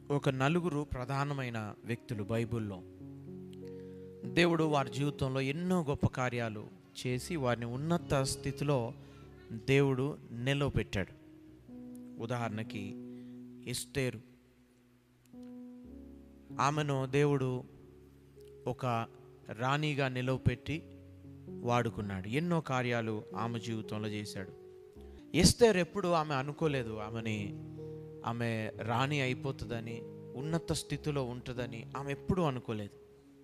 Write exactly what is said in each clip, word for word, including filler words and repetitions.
ఒక నలుగురు ప్రధానమైన వ్యక్తులు బైబిల్లో. దేవుడు వారి జీవితంలో ఎన్నో గొప్ప కార్యాలు చేసి వారిని ఉన్నత స్థితిలో దేవుడు నిలవబెట్టాడు. ఉదాహరణకి ఎస్తేరు, ఆమెను దేవుడు ఒక రాణిగా నిలవపెట్టి వాడుకున్నాడు. ఎన్నో కార్యాలు ఆమె జీవితంలో చేశాడు. ఎస్తేరు ఎప్పుడు ఆమె అనుకోలేదు ఆమెని ఆమె రాణి అయిపోతుందని, ఉన్నత స్థితిలో ఉంటుందని ఆమె ఎప్పుడూ అనుకోలేదు.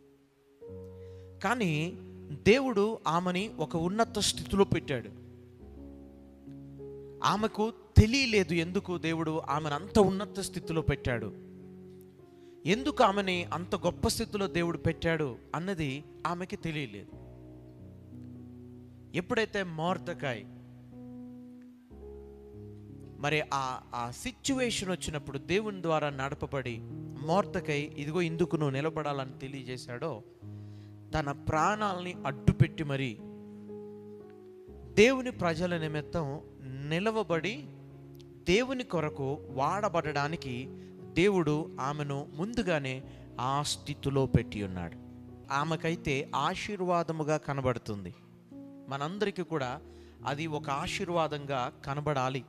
కానీ దేవుడు ఆమెని ఒక ఉన్నత స్థితిలో పెట్టాడు. ఆమెకు తెలియలేదు ఎందుకు దేవుడు ఆమెను అంత ఉన్నత స్థితిలో పెట్టాడు, ఎందుకు ఆమెని అంత గొప్ప స్థితిలో దేవుడు పెట్టాడు అన్నది ఆమెకి తెలియలేదు. ఎప్పుడైతే మొర్దెకై మరి ఆ ఆ సిచ్యువేషన్ వచ్చినప్పుడు దేవుని ద్వారా నడపబడి మొర్దెకై ఇదిగో ఇందుకు నువ్వు నిలబడాలని తెలియజేశాడో, తన ప్రాణాలని అడ్డుపెట్టి మరి దేవుని ప్రజల నిమిత్తం నిలవబడి దేవుని కొరకు వాడబడడానికి దేవుడు ఆమెను ముందుగానే ఆ స్థితిలో పెట్టి ఉన్నాడు. ఆమెకైతే ఆశీర్వాదముగా కనబడుతుంది. మనందరికీ కూడా అది ఒక ఆశీర్వాదంగా కనబడాలి.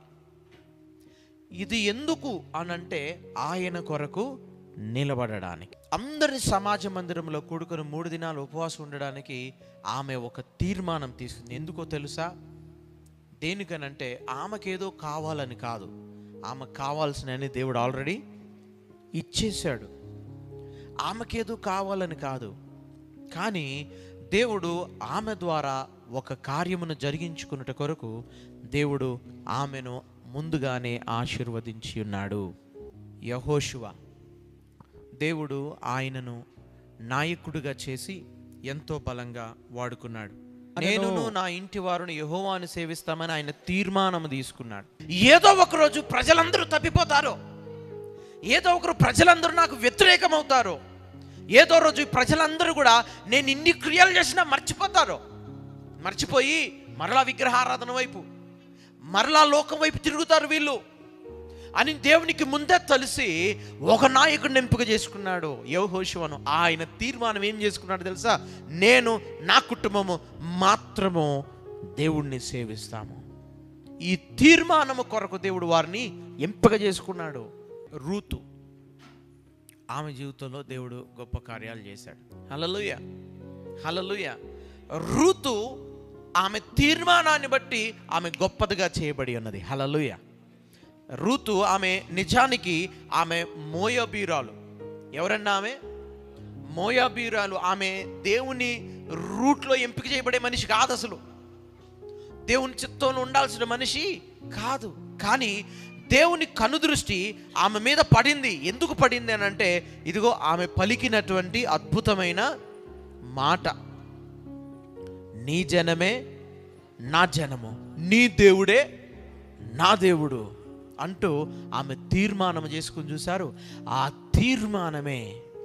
ఇది ఎందుకు అనంటే ఆయన కొరకు నిలబడడానికి. అందరి సమాజ మందిరంలో కూడుకొని మూడు దినాలు ఉపవాసం ఉండడానికి ఆమె ఒక తీర్మానం తీసుకుంది. ఎందుకో తెలుసా? దేనికనంటే ఆమెకేదో కావాలని కాదు, ఆమెకు కావాల్సినవి దేవుడు ఆల్రెడీ ఇచ్చేశాడు. ఆమెకేదో కావాలని కాదు, కానీ దేవుడు ఆమె ద్వారా ఒక కార్యమును జరిగించుకున్నట కొరకు దేవుడు ఆమెను ముందుగానే ఆశీర్వదించి ఉన్నాడు. యెహోషువ, దేవుడు ఆయనను నాయకుడిగా చేసి ఎంతో బలంగా వాడుకున్నాడు. నేను నా ఇంటి వారిని యెహోవాను సేవిస్తామని ఆయన తీర్మానం తీసుకున్నాడు. ఏదో ఒకరోజు ప్రజలందరూ తప్పిపోతారు, ఏదో ఒకరు ప్రజలందరూ నాకు వ్యతిరేకమవుతారు, ఏదో రోజు ప్రజలందరూ కూడా నేను ఇన్ని క్రియలు చేసినా మర్చిపోతారు. మర్చిపోయి మరలా విగ్రహారాధన వైపు, మరలా లోకం వైపు తిరుగుతారు వీళ్ళు అని దేవునికి ముందే తెలిసి ఒక నాయకుడిని ఎంపిక చేసుకున్నాడు, యెహోషువను. ఆయన తీర్మానం ఏం చేసుకున్నాడు తెలుసా? నేను నా కుటుంబము మాత్రము దేవుణ్ణి సేవిస్తాము. ఈ తీర్మానము కొరకు దేవుడు వారిని ఎంపిక చేసుకున్నాడు. రూతు, ఆమె జీవితంలో దేవుడు గొప్ప కార్యాలు చేశాడు. హల్లెలూయా, హల్లెలూయా. రూతు ఆమె తీర్మానాన్ని బట్టి ఆమె గొప్పదిగా చేయబడి ఉన్నది. హల్లెలూయా. రూతు ఆమె నిజానికి ఆమె మోయాబీరాలు. ఎవరన్నా ఆమె? మోయాబీరాలు. ఆమె దేవుని రూట్లో ఎంపిక చేయబడే మనిషి కాదు, అసలు దేవుని చిత్తంలో ఉండాల్సిన మనిషి కాదు. కానీ దేవుని కనుదృష్టి ఆమె మీద పడింది. ఎందుకు పడింది అని అంటే, ఇదిగో ఆమె పలికినటువంటి అద్భుతమైన మాట, నీ జనమే నా జనము, నీ దేవుడే నా దేవుడు అంటూ ఆమె తీర్మానం చేసుకుని చూశారు. ఆ తీర్మానమే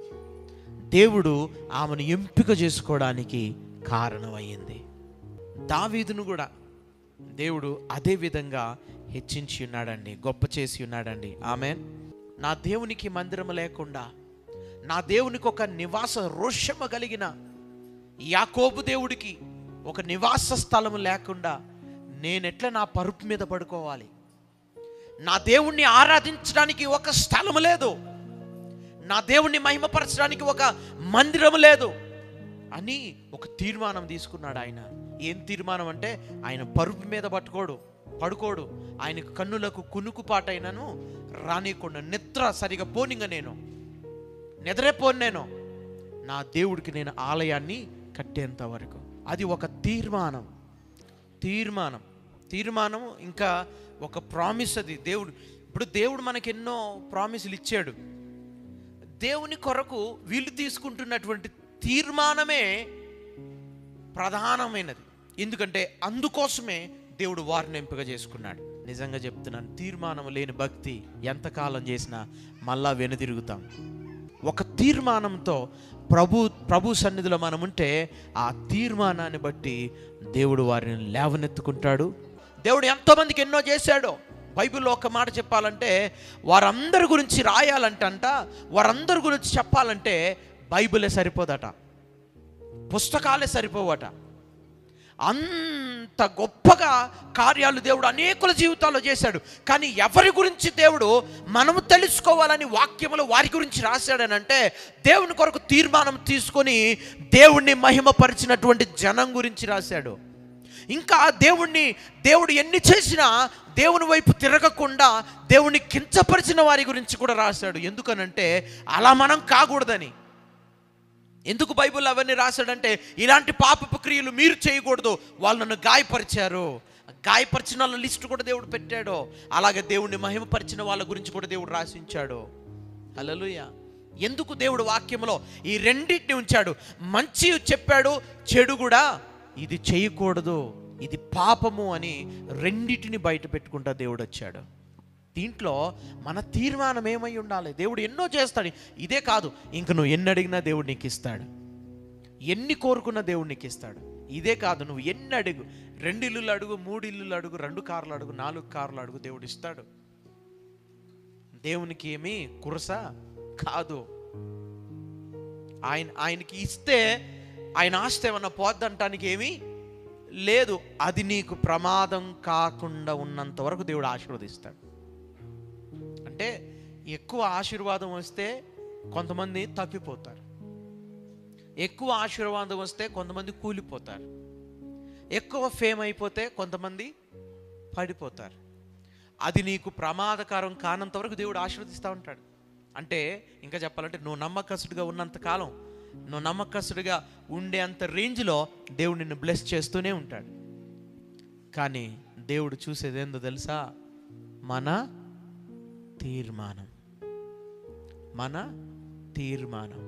దేవుడు ఆమెను ఎంపిక చేసుకోవడానికి కారణమయ్యింది. దావీదును కూడా దేవుడు అదే విధంగా హెచ్చించి ఉన్నాడండి, గొప్ప చేసి ఉన్నాడండి. ఆమేన్. నా దేవునికి మందిరం లేకుండా, నా దేవునికి ఒక నివాస రోషము కలిగిన యాకోబు దేవుడికి ఒక నివాస స్థలం లేకుండా నేనెట్లా నా పరుపు మీద పడుకోవాలి? నా దేవుణ్ణి ఆరాధించడానికి ఒక స్థలం లేదు, నా దేవుణ్ణి మహిమపరచడానికి ఒక మందిరం లేదు అని ఒక తీర్మానం తీసుకున్నాడు ఆయన. ఏం తీర్మానం అంటే, ఆయన పరుపు మీద పట్టుకోడు, పడుకోడు, ఆయన కన్నులకు కునుకుపాటైనను రానియకుండా, నిద్ర సరిగా పోనింగ నేను నిద్రే పోను, నేను నా దేవుడికి నేను ఆలయాన్ని కట్టేంత వరకు. అది ఒక తీర్మానం. తీర్మానం తీర్మానం ఇంకా ఒక ప్రామిస్. అది దేవుడు, ఇప్పుడు దేవుడు మనకి ఎన్నో ప్రామిసులు ఇచ్చాడు. దేవుని కొరకు వీళ్ళు తీసుకుంటున్నటువంటి తీర్మానమే ప్రధానమైనది. ఎందుకంటే అందుకోసమే దేవుడు వారిని ఎంపిక చేసుకున్నాడు. నిజంగా చెప్తున్నాను, తీర్మానం లేని భక్తి ఎంతకాలం చేసినా మళ్ళా వెనుదిరుగుతాం. ఒక తీర్మానంతో ప్రభు ప్రభు సన్నిధిలో మనం ఉంటే ఆ తీర్మానాన్ని బట్టి దేవుడు వారిని లేవనెత్తుకుంటాడు. దేవుడు ఎంతోమందికి ఎన్నో చేశాడు. బైబిల్లో ఒక మాట చెప్పాలంటే, వారందరి గురించి రాయాలంటంట, వారందరి గురించి చెప్పాలంటే బైబిలే సరిపోదట, పుస్తకాలే సరిపోవట. అంత గొప్పగా కార్యాలు దేవుడు అనేకుల జీవితాల్లో చేశాడు. కానీ ఎవరి గురించి దేవుడు మనము తెలుసుకోవాలని వాక్యములు వారి గురించి రాశాడనంటే, దేవుని కొరకు తీర్మానం తీసుకొని దేవుణ్ణి మహిమపరిచినటువంటి జనం గురించి రాశాడు. ఇంకా దేవుణ్ణి దేవుడు ఎన్ని చేసినా దేవుని వైపు తిరగకుండా దేవుణ్ణి కించపరిచిన వారి గురించి కూడా రాశాడు. ఎందుకనంటే అలా మనం కాకూడదని. ఎందుకు బైబిల్ అవన్నీ రాశాడంటే, ఇలాంటి పాపపు క్రియలు మీరు చేయకూడదు, వాళ్ళు నన్ను గాయపరిచారు, గాయపరిచిన వాళ్ళ లిస్టు కూడా దేవుడు పెట్టాడు. అలాగే దేవుణ్ణి మహిమపరిచిన వాళ్ళ గురించి కూడా దేవుడు రాసించాడు. హల్లెలూయా. ఎందుకు దేవుడు వాక్యంలో ఈ రెండింటిని ఉంచాడు? మంచి చెప్పాడు, చెడు కూడా ఇది చేయకూడదు, ఇది పాపము అని రెండింటిని బయట పెట్టుకుంటా దేవుడు వచ్చాడు. దీంట్లో మన తీర్మానం ఏమై ఉండాలి? దేవుడు ఎన్నో చేస్తాడు. ఇదే కాదు, ఇంక నువ్వు ఎన్ని అడిగినా దేవుడు నీకు ఇస్తాడు, ఎన్ని కోరుకున్నా దేవుడు నీకు ఇస్తాడు. ఇదే కాదు, నువ్వు ఎన్ని అడుగు, రెండు ఇల్లులు అడుగు, మూడు ఇల్లులు అడుగు, రెండు కార్లు అడుగు, నాలుగు కార్లు అడుగు, దేవుడు ఇస్తాడు. దేవునికి ఏమి కురస కాదు. ఆయన ఆయనకి ఇస్తే ఆయన ఆస్తి ఏమన్నా పోద్దంటానికి ఏమీ లేదు. అది నీకు ప్రమాదం కాకుండా ఉన్నంత వరకు దేవుడు ఆశీర్వదిస్తాడు. అంటే ఎక్కువ ఆశీర్వాదం వస్తే కొంతమంది తప్పిపోతారు, ఎక్కువ ఆశీర్వాదం వస్తే కొంతమంది కూలిపోతారు, ఎక్కువ ఫేమ్ అయిపోతే కొంతమంది పడిపోతారు. అది నీకు ప్రమాదకరం కానంత వరకు దేవుడు ఆశీర్వదిస్తూ ఉంటాడు. అంటే ఇంకా చెప్పాలంటే, నువ్వు నమ్మకస్తుడిగా ఉన్నంత కాలం, నువ్వు నమ్మకస్తుడిగా ఉండే అంత రేంజ్లో దేవుడు నిన్ను బ్లెస్ చేస్తూనే ఉంటాడు. కానీ దేవుడు చూసేది ఏందో తెలుసా? మన తీర్మానం, మన తీర్మానం.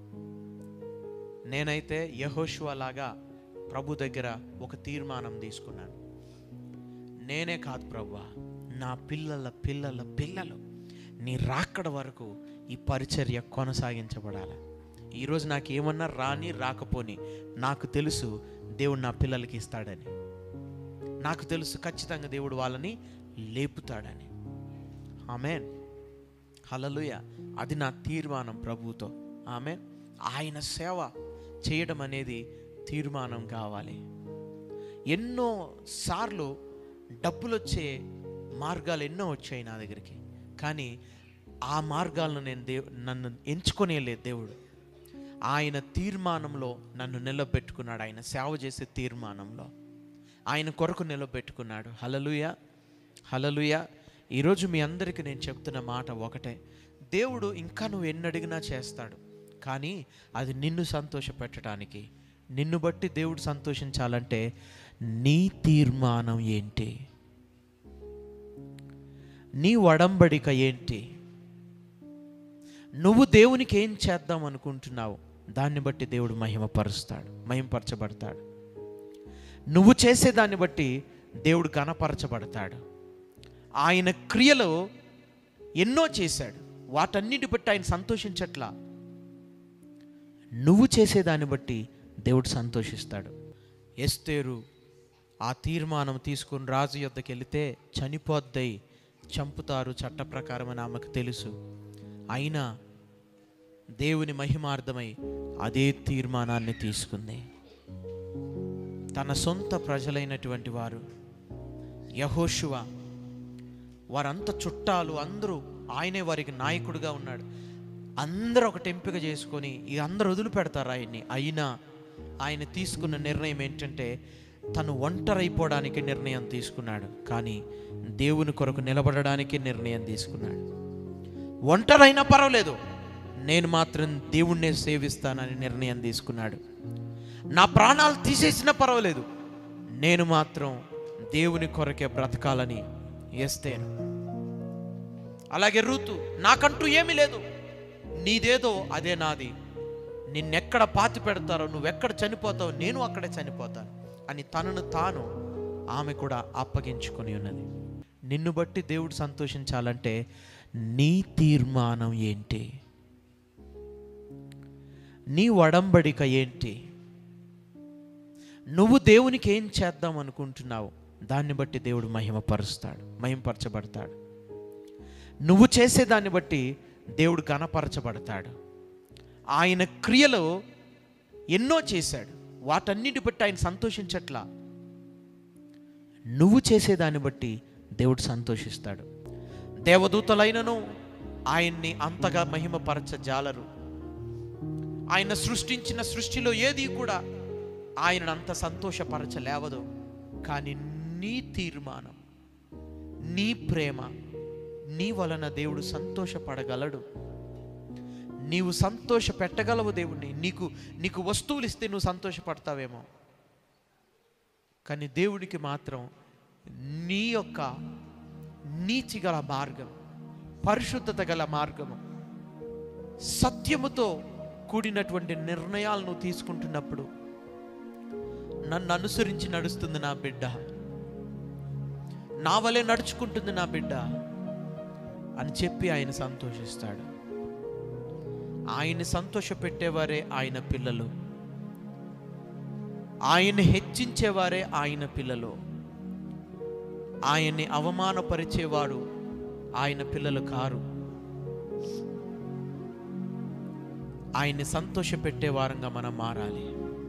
నేనైతే యెహోషువ లాగా ప్రభు దగ్గర ఒక తీర్మానం తీసుకున్నాను. నేనే కాదు ప్రభువా, నా పిల్లల పిల్లల పిల్లలు నీ రాకడ వరకు ఈ పరిచర్య కొనసాగించబడాలి. ఈరోజు నాకు ఏమన్నా రాని రాకపోని నాకు తెలుసు దేవుడు నా పిల్లలకి ఇస్తాడని, నాకు తెలుసు ఖచ్చితంగా దేవుడు వాళ్ళని లేపుతాడని. ఆమేన్, హల్లెలూయా. అది నా తీర్మానం ప్రభువుతో. ఆమేన్. ఆయన సేవ చేయడం అనేది తీర్మానం కావాలి. ఎన్నో సార్లు డబ్బులు వచ్చే మార్గాలు ఎన్నో వచ్చాయి నా దగ్గరికి, కానీ ఆ మార్గాలను నేను దేవు నన్ను ఎంచుకొనే లేదు. దేవుడు ఆయన తీర్మానంలో నన్ను నిలబెట్టుకున్నాడు. ఆయన సేవ చేసే తీర్మానంలో ఆయన కొరకు నిలబెట్టుకున్నాడు. హల్లెలూయా, హల్లెలూయా. ఈరోజు మీ అందరికీ నేను చెప్తున్న మాట ఒకటే, దేవుడు ఇంకా నువ్వు ఎన్ని అడిగినా చేస్తాడు. కానీ అది నిన్ను సంతోషపెట్టడానికి, నిన్ను బట్టి దేవుడు సంతోషించాలంటే నీ తీర్మానం ఏంటి, నీ ఒడంబడిక ఏంటి, నువ్వు దేవునికి ఏం చేద్దాం అనుకుంటున్నావు, దాన్ని బట్టి దేవుడు మహిమపరుస్తాడు, మహిమపరచబడతాడు. నువ్వు చేసేదాన్ని బట్టి దేవుడు ఘనపరచబడతాడు. ఆయన క్రియలు ఎన్నో చేశాడు, వాటన్నిటి బట్టి ఆయన సంతోషించట్లా. నువ్వు చేసేదాన్ని బట్టి దేవుడు సంతోషిస్తాడు. ఎస్తేరు ఆ తీర్మానం తీసుకుని రాజు యొద్దకు వెళితే చనిపోద్దై, చంపుతారు చట్ట ప్రకారం అని ఆమెకు తెలుసు. అయినా దేవుని మహిమార్థమై అదే తీర్మానాన్ని తీసుకుంది. తన సొంత ప్రజలైనటువంటి వారు యెహోషువ, వారంతా చుట్టాలు, అందరూ ఆయనే వారికి నాయకుడిగా ఉన్నాడు. అందరూ ఒకటి ఎంపిక చేసుకొని ఈ అందరూ వదిలిపెడతారు ఆయన్ని. అయినా ఆయన తీసుకున్న నిర్ణయం ఏంటంటే తను ఒంటరైపోవడానికి నిర్ణయం తీసుకున్నాడు, కానీ దేవుని కొరకు నిలబడడానికి నిర్ణయం తీసుకున్నాడు. ఒంటరైనా పర్వాలేదు, నేను మాత్రం దేవుణ్ణే సేవిస్తానని నిర్ణయం తీసుకున్నాడు. నా ప్రాణాలు తీసేసినా పర్వాలేదు, నేను మాత్రం దేవుని కొరకే బ్రతకాలని ఎస్తేను. అలాగే రూతు, నాకంటూ ఏమీ లేదు, నీదేదో అదే నాది, నిన్నెక్కడ పాతి పెడతారో, నువ్వెక్కడ చనిపోతావో నేను అక్కడే చనిపోతాను అని తనను తాను ఆమె కూడా అప్పగించుకొని ఉన్నది. నిన్ను బట్టి దేవుడు సంతోషించాలంటే నీ తీర్మానం ఏంటి, నీ ఒడంబడిక ఏంటి, నువ్వు దేవునికి ఏం చేద్దాం అనుకుంటున్నావు, దాన్ని బట్టి దేవుడు మహిమపరుస్తాడు, మహిమపరచబడతాడు. నువ్వు చేసే దాన్ని బట్టి దేవుడు ఘనపరచబడతాడు. ఆయన క్రియలు ఎన్నో చేశాడు, వాటన్నిటి బట్టి ఆయన సంతోషించట్లా. నువ్వు చేసేదాన్ని బట్టి దేవుడు సంతోషిస్తాడు. దేవదూతలైనను ఆయన్ని అంతగా మహిమపరచజాలరు. ఆయన సృష్టించిన సృష్టిలో ఏది కూడా ఆయనను అంత సంతోషపరచలేవదు. కానీ నీ తీర్మానం, నీ ప్రేమ, నీ వలన దేవుడు సంతోషపడగలడు. నీవు సంతోష పెట్టగలవు దేవుణ్ణి. నీకు నీకు వస్తువులు ఇస్తే నువ్వు సంతోషపడతావేమో, కానీ దేవుడికి మాత్రం నీ యొక్క నీతి గల మార్గం, పరిశుద్ధత గల మార్గము, సత్యముతో కూడినటువంటి నిర్ణయాలు నువ్వు తీసుకుంటున్నప్పుడు, నన్ను అనుసరించి నడుస్తుంది నా బిడ్డ, నా వలె నడుచుకుంటుంది నా బిడ్డ అని చెప్పి ఆయన సంతోషిస్తాడు. ఆయన్ని సంతోష పెట్టేవారే ఆయన పిల్లలు, ఆయన్ని హెచ్చించేవారే ఆయన పిల్లలు. ఆయన్ని అవమానపరిచేవాడు ఆయన పిల్లలు కారు. ఆయన్ని సంతోష పెట్టే వారంగా మనం మారాలి.